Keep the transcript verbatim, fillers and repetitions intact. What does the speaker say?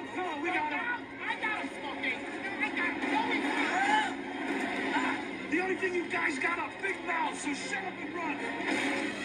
Come on, we got him. I got him, Smokey. I got him. No, we Ah, the only thing you guys got are big mouths, so shut up and run.